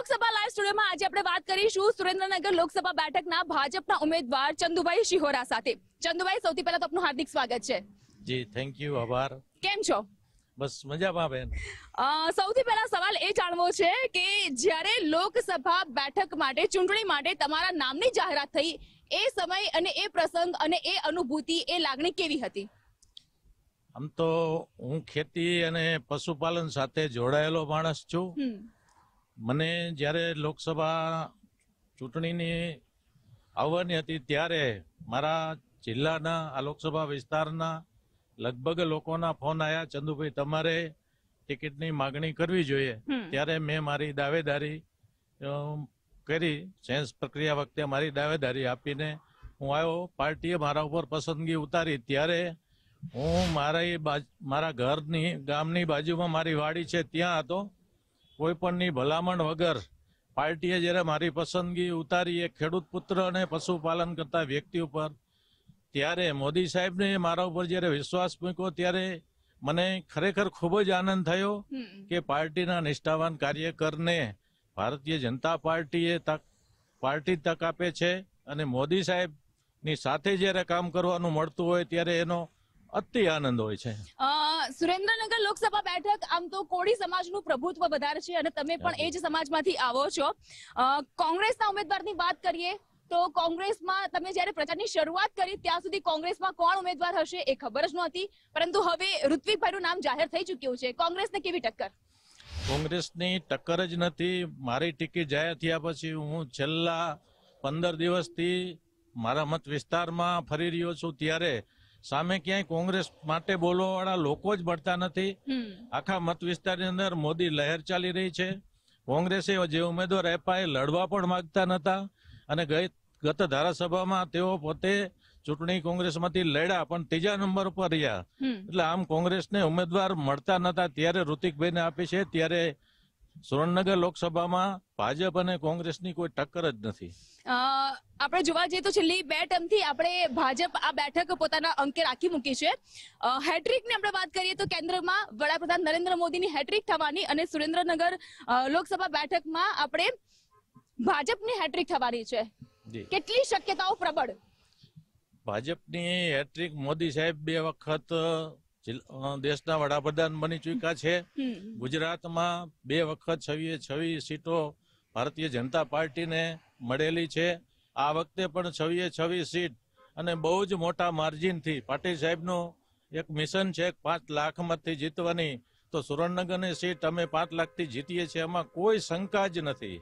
Lok Sabha live સ્ટુડિયોમાં આજે આપણે વાત કરીશું સુરેન્દ્રનગર લોકસભા બેઠકના ભાજપના ઉમેદવાર ચંદુભાઈ શિહોરા સાથે। ચંદુભાઈ, સૌથી પહેલા તો આપનું હાર્દિક સ્વાગત છે। જી, થેન્ક યુ, આભાર। કેમ છો? બસ મજામાં બેન। સૌથી પહેલા સવાલ એ જાણવો છે કે જ્યારે લોકસભા બેઠક માટે ચૂંટણી માટે તમારા નામની જાહેરાત થઈ એ સમય અને એ પ્રસંગ અને એ અનુભૂતિ એ લાગણી કેવી હતી? આમ તો હું ખેતી અને પશુપાલન સાથે જોડાયેલો માણસ છું। મને જ્યારે લોકસભા ચૂંટણીની આવવાની હતી ત્યારે મારા જિલ્લાના આ લોકસભા વિસ્તારના લગભગ લોકોના ફોન આવ્યા, ચંદુભાઈ તમારે ટિકિટની માગણી કરવી જોઈએ। ત્યારે મેં મારી દાવેદારી કરી, સેન્સ પ્રક્રિયા વખતે મારી દાવેદારી આપીને હું આવ્યો। પાર્ટીએ મારા ઉપર પસંદગી ઉતારી ત્યારે હું મારા ઘરની ગામની બાજુમાં મારી વાડી છે ત્યાં હતો। કોઈ પણની ભલામણ વગર પાર્ટીએ જ્યારે મારી પસંદગી ઉતારી એ ખેડૂત પુત્ર અને પશુપાલન કરતા વ્યક્તિ ઉપર, ત્યારે મોદી સાહેબને મારા ઉપર જ્યારે વિશ્વાસ મૂક્યો ત્યારે મને ખરેખર ખૂબ જ આનંદ થયો કે પાર્ટીના નિષ્ઠાવાન કાર્યકરને ભારતીય જનતા પાર્ટીએ તક આપે છે અને મોદી સાહેબની સાથે જ્યારે કામ કરવાનું મળતું હોય ત્યારે એનો અતિ આનંદ હોય છે। સુરેન્દ્રનગર લોકસભા બેઠક આમ તો કોળી સમાજનું પ્રભુત્વ વધારે છે અને તમે પણ એ જ સમાજમાંથી આવો છો। કોંગ્રેસના ઉમેદવારની વાત કરીએ તો કોંગ્રેસમાં તમે જ્યારે પ્રચારની શરૂઆત કરી ત્યાં સુધી કોંગ્રેસમાં કોણ ઉમેદવાર હશે એ ખબર જ નહોતી, પરંતુ હવે ઋત્વિકભાઈનું નામ જાહેર થઈ ચૂક્યું છે। કોંગ્રેસને કેવી ટક્કર? કોંગ્રેસની ટક્કર જ નથી। મારી ટિકિટ જાહેર થયા પછી હું છેલ્લા 15 દિવસથી મારા મત વિસ્તારમાં ફરી રહ્યો છું ત્યારે સામે ક્યાંય કોંગ્રેસ માટે બોલવાવાળા લોકો જ મળતા નથી। આખા મત વિસ્તારની અંદર મોદી લહેર ચાલી રહી છે। કોંગ્રેસે જે ઉમેદવાર આપ્યા એ લડવા પણ માંગતા નતા અને ગત ધારાસભામાં તેઓ પોતે ચૂંટણી કોંગ્રેસમાંથી લડ્યા પણ ત્રીજા નંબર પર રહ્યા। એટલે આમ કોંગ્રેસને ઉમેદવાર મળતા નતા ત્યારે ઋતિકભાઈને આપી છે। ત્યારે સુરેન્દ્રનગર લોકસભામાં ભાજપ અને કોંગ્રેસની કોઈ ટક્કર જ નથી। આપણે જોવા જઈએ તો છેલ્લી 2 ટર્મથી આપણે ભાજપ આ બેઠક પોતાના અંકે રાખી મૂકી છે। હેટ્રિકની આપણે વાત કરીએ તો કેન્દ્રમાં વડાપ્રધાન નરેન્દ્ર મોદીની હેટ્રિક થવાની અને સુરેન્દ્રનગર લોકસભા બેઠકમાં આપણે ભાજપની હેટ્રિક થવાની છે। કેટલી શક્યતાઓ પ્રબળ? ભાજપની હેટ્રિક, મોદી સાહેબ 2 વખત દેશના વડાપ્રધાન બની ચૂક્યા છે। ગુજરાતમાં 2 વખત 26 સીટો ભારતીય જનતા પાર્ટીને મળેલી છે। આ વખતે પણ 26 સીટ અને બહુ જ મોટા માર્જિનથી પાટીલ સાહેબનું એક મિશન છે 5 લાખ મતથી જીતવાની, તો સુરેન્દ્રનગરની સીટ અમે 5 લાખથી જીતીએ છીએ, એમાં કોઈ શંકા જ નથી।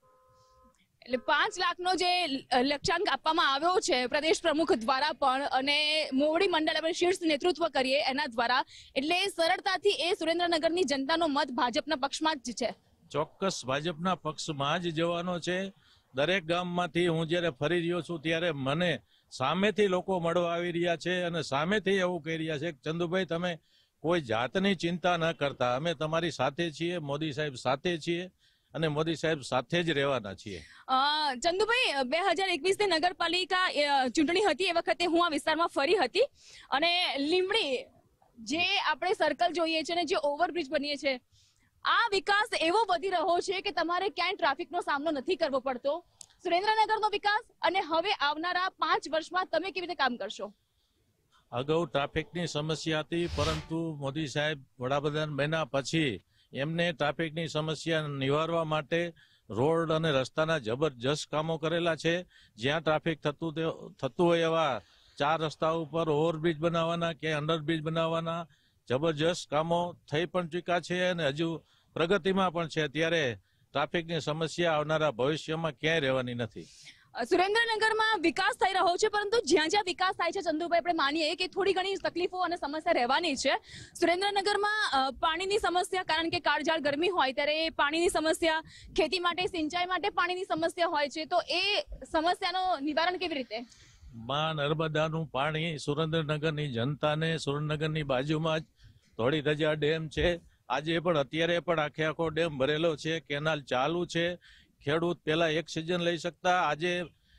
એટલે 5 લાખનો જે લક્ષ્યાંક આપવામાં આવ્યો છે પ્રદેશ પ્રમુખ દ્વારા પણ અને મોવડી મંડળ આપણે શીર્ષ નેતૃત્વ કરીએ એના દ્વારા, એટલે સરળતાથી એ સુરેન્દ્રનગરની જનતાનો મત ભાજપના પક્ષમાં જ છે। ચોક્કસ ભાજપના પક્ષમાં જ જવાનો છે। દરેક ગામમાંથી હું જ્યારે ફરી રહ્યો છું ત્યારે મને સામેથી લોકો મળવા આવી રહ્યા છે અને સામેથી એવું કહી રહ્યા છે કે ચંદુભાઈ તમે કોઈ જાતની ચિંતા ન કરતા, અમે તમારી સાથે છીએ, મોદી સાહેબ સાથે છીએ અને મોદી સાહેબ સાથે જ રહેવાના છીએ। ચંદુભાઈ, 2021ની નગરપાલિકા ચૂંટણી હતી એ વખતે હું આ વિસ્તારમાં ફરી હતી અને લીમડી જે આપણે સર્કલ જોઈએ છે ને જે ઓવરબ્રિજ બનીએ છે, આ વિકાસ એવો વધી રહ્યો છે કે તમારે ક્યાંય ટ્રાફિકનો સામનો નથી કરવો પડતો। સુરેન્દ્રનગરનો વિકાસ અને હવે આવનારા 5 વર્ષમાં તમે કેવી રીતે કામ કરશો? અગાઉ ટ્રાફિકની સમસ્યા હતી, પરંતુ મોદી સાહેબ વડાપ્રધાન બન્યા પછી એમને ટ્રાફિકની સમસ્યા નિવારવા માટે રોડ અને રસ્તાના જબરજસ્ત કામો કરેલા છે। જ્યાં ટ્રાફિક થતું હોય એવા 4 રસ્તા ઉપર ઓવરબ્રિજ બનાવવાના કે અંડરબ્રિજ બનાવવાના જબરજસ્ત કામો થઈ પણ ચૂક્યા છે અને હજુ પ્રગતિમાં પણ છે। ત્યારે ટ્રાફિકની સમસ્યા આવનારા ભવિષ્યમાં ક્યાંય રહેવાની નથી। સુરેન્દ્રનગરમાં વિકાસ થઈ રહ્યો છે, પરંતુ જ્યાં જ્યાં વિકાસ થાય છે ચંદુભાઈ આપણે માનીએ કે થોડી ઘણી તકલીફો અને સમસ્યા રહેવાની છે। સુરેન્દ્રનગરમાં પાણીની સમસ્યા, કારણ કે કાળઝાળ ગરમી હોય ત્યારે પાણીની સમસ્યા, ખેતી માટે સિંચાઈ માટે પાણીની સમસ્યા હોય છે, તો એ સમસ્યાનું નિવારણ કેવી રીતે? માં નર્મદાનું પાણી સુરેન્દ્રનગરની જનતાને, સુરેન્દ્રનગરની બાજુમાં જ ધોળી ધજા ડેમ છે, આજે પણ અત્યારે પણ આખો ડેમ ભરેલો છે, કેનાલ ચાલુ છે। ખેડૂત પહેલા એક સિઝન લઈ શકતા, આજે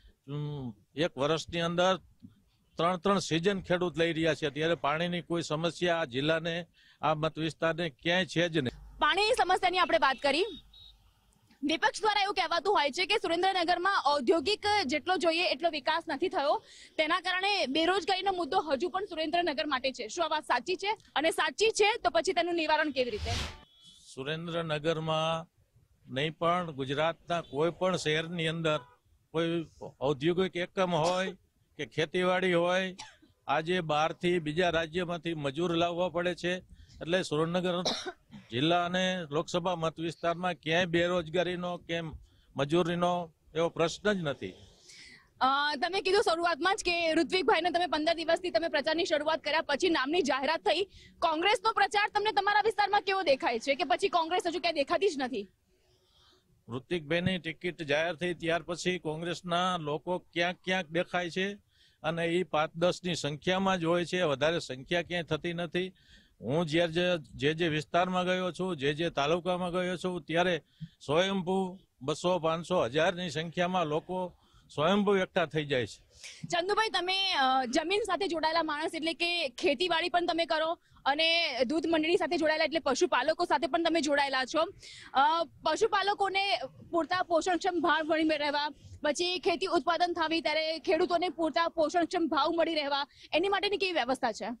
1 વર્ષની અંદર 3 સિઝન ખેડૂત લઈ રહ્યા છે। ત્યારે પાણીની કોઈ સમસ્યા આ જિલ્લાને, આ મત વિસ્તારને ક્યાંય છે જ નહીં। પાણીની સમસ્યાની આપણે વાત કરી, વિપક્ષ દ્વારા એવું કહેવાતું હોય છે કે સુરેન્દ્રનગરમાં ઔદ્યોગિક જેટલો જોઈએ એટલો વિકાસ નથી થયો, તેના કારણે બેરોજગારીનો મુદ્દો હજુ પણ સુરેન્દ્રનગર માટે છે. શું આ વાત સાચી છે? અને સાચી છે તો પછી તેનું નિવારણ કેવી રીતે? સુરેન્દ્રનગરમાં નહીં પણ ગુજરાતના કોઈ પણ શહેરની અંદર કોઈ ઔદ્યોગિક એકમ હોય કે ખેતીવાડી હોય, આજે બહારથી બીજા રાજ્યમાંથી મજૂર લાવવા પડે છે. એટલે સુરેન્દ્રનગર જિલ્લા અને લોકસભા મત વિસ્તારમાં ક્યાંય બેરોજગારીનો કે મજૂરીનો એવો પ્રશ્ન જ નથી. તમે કીધું શરૂઆતમાં જ કે ઋત્વિકભાઈને તમે 15 દિવસથી તમે પ્રચારની શરૂઆત કર્યા પછી નામની જાહેરાત થઈ. કોંગ્રેસનો પ્રચાર તમને તમારા વિસ્તારમાં કેવો દેખાય છે કે પછી કોંગ્રેસ હજુ ક્યાંય દેખાતી જ નથી? ઋત્વિકભાઈની ટિકિટ જાહેર થઈ ત્યાર પછી કોંગ્રેસના લોકો ક્યાંક ક્યાંક દેખાય છે અને એ 5-10 ની સંખ્યામાં જ હોય છે, વધારે સંખ્યા ક્યાંય થતી નથી. હું જે વિસ્તારમાં ગયો છું, જે તાલુકામાં ગયો છું, ત્યારે સ્વયંભૂ 200-500 હજારની સંખ્યામાં લોકો સ્વયંભૂ એકઠા થઈ જાય છે. ચંદુભાઈ, તમે જમીન સાથે જોડાયેલા માણસ એટલે કે ખેતીવાડી પણ તમે કરો અને દૂધ મંડળી સાથે જોડાયેલા એટલે પશુપાલકો સાથે પણ તમે જોડાયેલા છો. પશુપાલકોને પૂરતા પોષણક્ષમ ભાવ મળી રહેવા, પછી ખેતી ઉત્પાદન થવી ત્યારે ખેડૂતોને પૂરતા પોષણક્ષમ ભાવ મળી રહેવા, એની માટેની કેવી વ્યવસ્થા છે?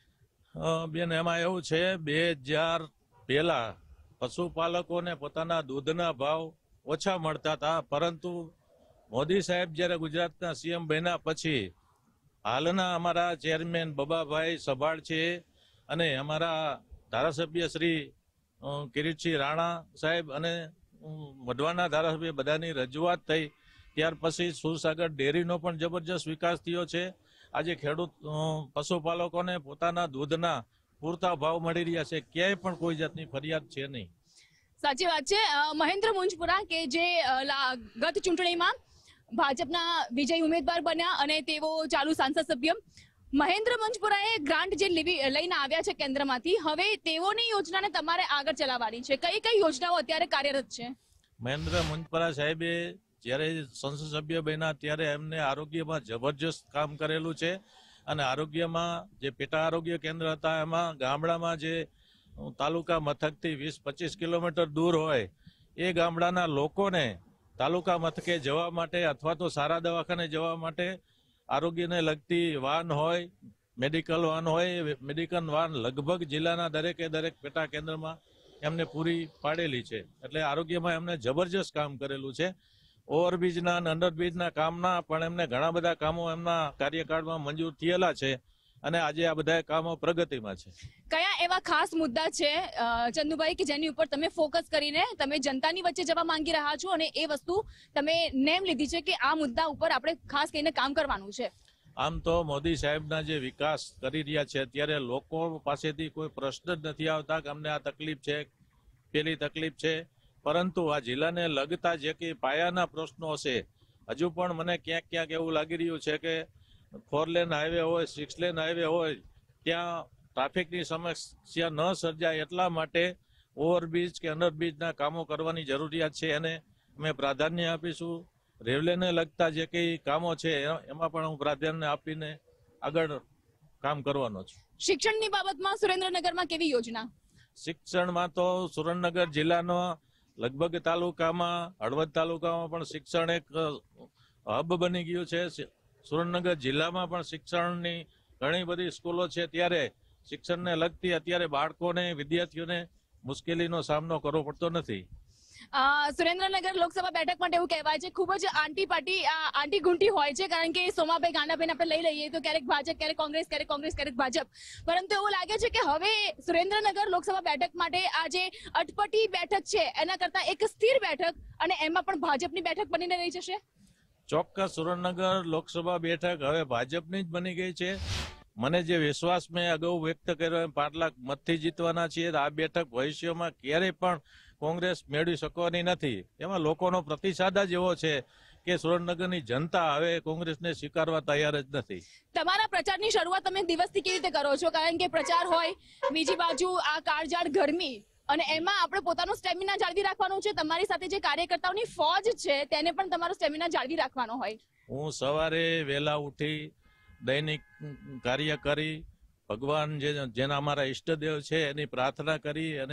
બેન, એમાં એવું છે, 2000 પહેલા પશુપાલકોને પોતાના દૂધના ભાવ ઓછા મળતા હતા, પરંતુ મોદી સાહેબ જયારે ગુજરાતના સીએમ બન્યા પછી હાલના અમારા ચેરમેન બબાભાઈ સભાડ છે અને અમારા ધારાસભ્ય શ્રી કિરીટસિંહ રાણા સાહેબ અને વઢવાણના ધારાસભ્ય બધાની રજૂઆત થઈ ત્યાર પછી સુરસાગર ડેરીનો પણ જબરજસ્ત વિકાસ થયો છે. આજે ખેડૂત પશુપાલકોને પોતાના દૂધના પૂરતા ભાવ મળી રહ્યા છે, ક્યાંય પણ કોઈ જાતની ફરિયાદ છે નહીં. સાચી વાત છે. મહેન્દ્ર મુંજપુરા કે જે ગત ચૂંટણીમાં ભાજપના વિજય ઉમેદવાર બન્યા અને તેઓ ચાલુ સાંસદ સભ્ય મહેન્દ્ર મુંજપુરાએ ગ્રાન્ટ જે લઈને આવ્યા છે કેન્દ્રમાંથી, હવે તેઓની યોજનાને તમારે આગળ ચલાવવાની છે. કઈ કઈ યોજનાઓ અત્યારે કાર્યરત છે? મહેન્દ્ર મુંજપુરા સાહેબે જ્યારે સંસદ સભ્ય બન્યા ત્યારે એમને આરોગ્યમાં જબરજસ્ત કામ કરેલું છે અને આરોગ્યમાં જે પેટા આરોગ્ય કેન્દ્ર હતા એમાં ગામડામાં જે તાલુકા મથકથી 20-25 કિલોમીટર દૂર હોય એ ગામડાના લોકોને તાલુકા મથકે જવા માટે અથવા તો સારા દવાખાને જવા માટે આરોગ્યને લગતી વાન હોય, મેડિકલ વાન હોય, મેડિકલ વાન લગભગ જિલ્લાના દરેકે દરેક પેટા કેન્દ્રમાં એમને પૂરી પાડેલી છે. એટલે આરોગ્યમાં એમને જબરજસ્ત કામ કરેલું છે. ઓવરબ્રિજના અને અંડરબ્રિજના કામના પણ એમને ઘણા બધા કામો એમના કાર્યકાળમાં મંજૂર થયેલા છે અને આજે આ બધા કામો પ્રગતિમાં છે. કયા એવા ખાસ મુદ્દા છે ચંદુભાઈ કે જેની ઉપર તમે ફોકસ કરીને તમે જનતાની વચ્ચે જવા માંગી રહ્યા છો અને એ વસ્તુ તમે નેમ લીધી છે કે આ મુદ્દા ઉપર આપણે ખાસ કરીને કામ કરવાનું છે? આમ તો મોદી સાહેબના જે વિકાસ કરી રહ્યા છે ત્યારે લોકો પાસેથી કોઈ પ્રશ્ન જ નથી આવતા કે અમને આ તકલીફ છે, પેલી તકલીફ છે, પરંતુ આ જિલ્લાને લગતા જે કે પાયાના પ્રશ્નો છે હજુ પણ મને ક્યાંક ક્યાંક એવું લાગી રહ્યું છે કે 4 લેન હાઈવે હોય, 6 લેન હાઈવે હોય, ત્યાં ટ્રાફિકની સમસ્યા ન સર્જાય એટલા માટે ઓવરબ્રિજ કે અંડરબ્રિજના કામો કરવાની જરૂરિયાત છે અને અમે પ્રાધાન્ય આપીશું. રેલવેને લગતા જે કંઈ કામો છે એમાં પણ હું પ્રાધાન્ય આપીને આગળ કામ કરવાનો છું. શિક્ષણની બાબતમાં સુરેન્દ્રનગરમાં કેવી યોજના? શિક્ષણમાં તો સુરેન્દ્રનગર જિલ્લાનો લગભગ તાલુકામાં, હળવદ તાલુકામાં પણ શિક્ષણ એક હબ બની ગયું છે. સુરેન્દ્રનગર જિલ્લામાં પણ શિક્ષણની ઘણી બધી સ્કૂલો છે, ત્યારે શિક્ષણને લગતી અત્યારે બાળકોને, વિદ્યાર્થીઓને મુશ્કેલીનો સામનો કરવો પડતો નથી. સુરેન્દ્રનગર લોકસભા બેઠક માટે એવું કહેવાય છે ખૂબ જ આંટી ગુંટી હોય છે, કારણ કે સોમાભાઈ ગાંડાભાઈને આપણે લઈ લઈએ તો ક્યારેક ભાજપ, ક્યારેક કોંગ્રેસ, ક્યારેક ભાજપ, પરંતુ એવું લાગે છે કે હવે સુરેન્દ્રનગર લોકસભા બેઠક માટે આ જે અટપટી બેઠક છે એના કરતા એક સ્થિર બેઠક અને એમાં પણ ભાજપની બેઠક બનીને રહી જશે. ચોક્કસ સુરેન્દ્રનગર લોકસભા બેઠક હવે ભાજપની જ બની ગઈ છે. મને જે વિશ્વાસ મેં અગાઉ વ્યક્ત કર્યો 5 લાખ મતથી જીતવાના છીએ, આ બેઠક ભવિષ્યમાં ક્યારેય પણ કોંગ્રેસ મેળવી શકવાની નથી. એમાં લોકોનો પ્રતિસાદ જ એવો છે કે સુરેન્દ્રનગરની જનતા હવે કોંગ્રેસને સ્વીકારવા તૈયાર જ નથી. તમારા પ્રચારની શરૂઆત તમે દિવસથી કેવી રીતે કરો છો? કારણ કે પ્રચાર હોય, બીજી બાજુ આ કાળઝાળ ગરમી અને એમાં આપણે પોતાનો સ્ટેમિના જાળવી રાખવાનો છે. તમારી સાથે જે કાર્યકર્તાઓની ફોજ છે તેને પણ તમારો સ્ટેમિના જાળવી રાખવાનો હોય. હું સવારે વહેલા ઉઠી દૈનિક કાર્ય કરી ભગવાન જેના અમારા ઈષ્ટદેવ છે એની પ્રાર્થના કરી અને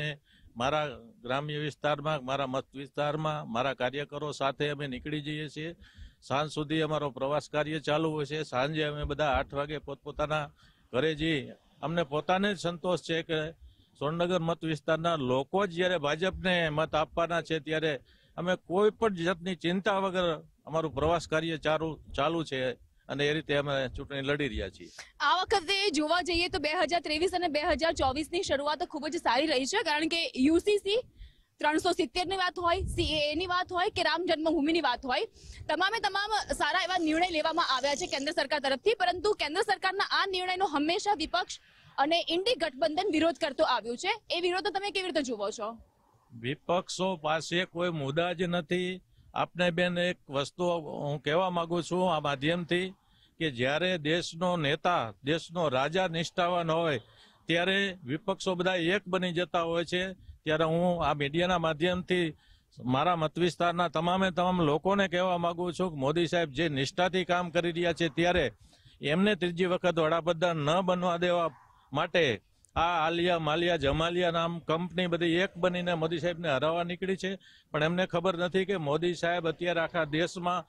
મારા ગ્રામ્ય વિસ્તારમાં, મારા મત વિસ્તારમાં મારા કાર્યકરો સાથે અમે નીકળી જઈએ છીએ. સાંજ સુધી અમારો પ્રવાસ કાર્ય ચાલુ હોય છે. સાંજે અમે બધા 8 વાગે પોતપોતાના ઘરે જઈ. અમને પોતાને જ સંતોષ છે કે સુરેન્દ્રનગર મત વિસ્તારના લોકો જ જ્યારે ભાજપને મત આપવાના છે ત્યારે અમે કોઈ પણ જાતની ચિંતા વગર અમારું પ્રવાસ કાર્ય ચાલુ છે અને એ રીતે અમે ચૂંટણી લડી રહ્યા છીએ. આ વખતે જોવા જઈએ તો 2023 અને 2024 ની શરૂઆત ખૂબ જ સારી રહી છે, કારણ કે યુસીસી 370 ની વાત હોય, સીએએ ની વાત હોય કે રામ જન્મભૂમિની વાત હોય, તમામ સારા એવા નિર્ણય લેવામાં આવ્યા છે કેન્દ્ર સરકાર તરફથી. પરંતુ કેન્દ્ર સરકારના આ નિર્ણયનો હંમેશા વિપક્ષ અને ઇન્ડી ગઠબંધન વિરોધ કરતો આવ્યું છે. એ વિરોધ તમે કેવી રીતે જુઓ છો? વિપક્ષો પાસે કોઈ મુદ્દા જ નથી. આપને બેન એક વસ્તુ હું કહેવા માંગુ છું આ માધ્યમથી કે જ્યારે દેશનો નેતા, દેશનો રાજા નિષ્ઠાવાન હોય ત્યારે વિપક્ષો બધા એક બની જતા હોય છે. ત્યારે હું આ મીડિયાના માધ્યમથી મારા મત વિસ્તારના તમામ લોકોને કહેવા માંગુ છું કે મોદી સાહેબ જે નિષ્ઠાથી કામ કરી રહ્યા છે ત્યારે એમને ત્રીજી વખત વડાપ્રધાન ન બનવા દેવા માટે આ આલિયા માલિયા જમાલિયા નામ કંપની બધી એક બનીને મોદી સાહેબને હરાવવા નીકળી છે. પણ એમને ખબર નથી કે મોદી સાહેબ અત્યારે આખા દેશમાં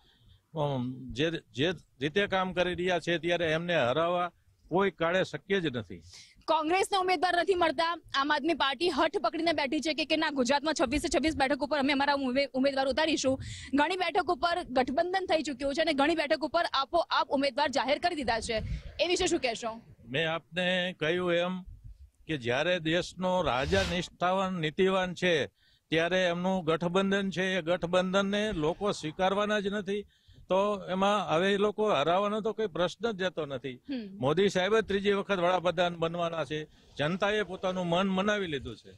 જે રીતે કામ કરી રહ્યા છે ત્યારે એમને હરાવવા કોઈ કાળે શક્ય જ નથી. કોંગ્રેસના ઉમેદવાર નથી મળતા. આમ આદમી પાર્ટી હઠ પકડીને બેઠી છે કે ના, ગુજરાતમાં 26 બેઠક ઉપર અમે અમારા ઉમેદવાર ઉતારીશું. ઘણી બેઠક ઉપર ગઠબંધન થઈ ચૂક્યું છે અને ઘણી બેઠક ઉપર આપોઆપ ઉમેદવાર જાહેર કરી દીધા છે. એ વિશે શું કહેશો? મેં આપને કહ્યું એમ કે જ્યારે દેશનો રાજા નિષ્ઠાવાન નીતિવાન છે ત્યારે એમનું ગઠબંધન છે, એ ગઠબંધનને લોકો સ્વીકારવાના જ નથી. તો એમાં હવે એ લોકો હરાવવાનો તો કોઈ પ્રશ્ન જ જતો નથી. મોદી સાહેબ જ ત્રીજી વખત વડાપ્રધાન બનવાના છે. જનતાએ પોતાનું મન મનાવી લીધું છે.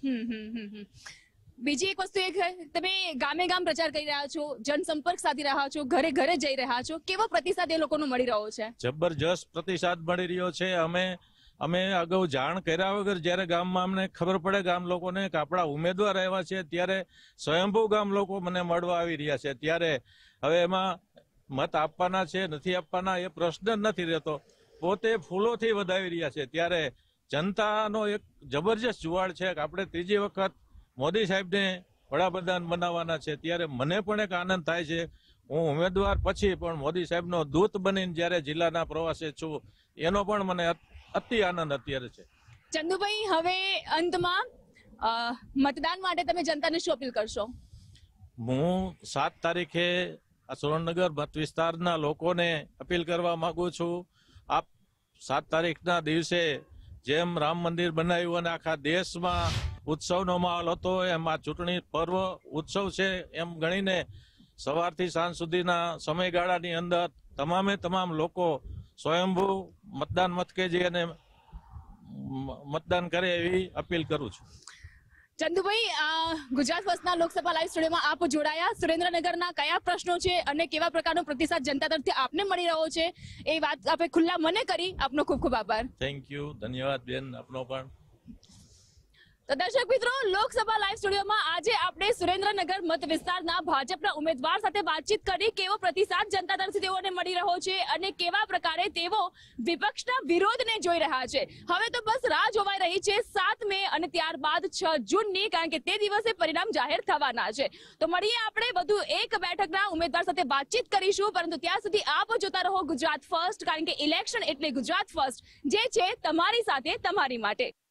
બીજી એક વસ્તુ એ છે, તમે ગામે ગામ પ્રચાર કરી રહ્યા છો, જનસંપર્ક સાધી રહ્યા છો, ઘરે ઘરે જઈ રહ્યા છો, કેવો પ્રતિસાદ એ લોકોનો મળી રહ્યો છે? જબરજસ્ત પ્રતિસાદ મળી રહ્યો છે. અમે અગાઉ જાણ કર્યા વગર જ્યારે ગામમાં અમને ખબર પડે ગામ લોકોને કે આપણા ઉમેદવાર આવ્યા છે ત્યારે સ્વયંભૂ ગામ લોકો મને મળવા આવી રહ્યા છે. ત્યારે હવે એમાં મત આપવાના છે નથી આપવાના એ પ્રશ્ન જ નથી રહેતો. પોતે ફૂલોથી વધાવી રહ્યા છે. ત્યારે જનતાનો એક જબરજસ્ત જુવાળ છે કે આપણે ત્રીજી વખત મોદી સાહેબને વડાપ્રધાન બનાવવાના છે. ત્યારે મને પણ એક આનંદ થાય છે. હું ઉમેદવાર પછી પણ મોદી સાહેબનો દૂત બનીને જ્યારે જિલ્લાના પ્રવાસે છું એનો પણ મને અતિ આનંદ અત્યારે છે. ચંદુભાઈ, હવે અંતમાં મતદાન માટે તમે જનતાને શું અપીલ કરશો? હું 7 તારીખે આ સુરેન્દ્રનગર મત વિસ્તારના લોકોને અપીલ કરવા માંગુ છું. આપ 7 તારીખના દિવસે જેમ રામ મંદિર બનાવ્યું અને આખા દેશમાં ઉત્સવનો માહોલ હતો, એમ આ ચૂંટણી પર્વ ઉત્સવ છે એમ ગણીને સવારથી સાંજ સુધીના સમયગાળાની અંદર તમામ લોકો સ્વયંભૂ મતદાન મથકે જઈ અને મતદાન કરે એવી અપીલ કરું છું. ચંદુભાઈ, ગુજરાત ફર્સ્ટના લોકસભા લાઈવ સ્ટુડિયોમાં આપ જોડાયા. સુરેન્દ્રનગરના કયા પ્રશ્નો છે અને કેવા પ્રકારનો પ્રતિસાદ જનતા તરફથી આપને મળી રહ્યો છે એ વાત આપે ખુલ્લા મને કરી. આપનો ખૂબ ખૂબ આભાર. Thank you. ધન્યવાદ બેન, આપનો પણ. તો દર્શક મિત્રો, લોકસભા લાઈવ સ્ટુડિયોમાં આજે આપણે સુરેન્દ્રનગર મત વિસ્તારના ભાજપના ઉમેદવાર સાથે વાતચીત કરી. કેવો પ્રતિસાદ જનતા તરફથી તેઓને મળી રહ્યો છે અને કેવા પ્રકારે તેઓ વિપક્ષના વિરોધને જોઈ રહ્યા છે. હવે તો બસ રાહ જોવાઈ રહી છે 7 મે અને ત્યારબાદ 6 જૂનની, કારણ કે તે દિવસે પરિણામ જાહેર થવાના છે. તો મળીએ આપણે વધુ એક બેઠકના ઉમેદવાર સાથે વાતચીત કરીશું. પરંતુ ત્યાં સુધી આપ જોતા રહો ગુજરાત ફર્સ્ટ, કારણ કે ઇલેક્શન એટલે ગુજરાત ફર્સ્ટ, જે છે તમારી સાથે તમારી માટે.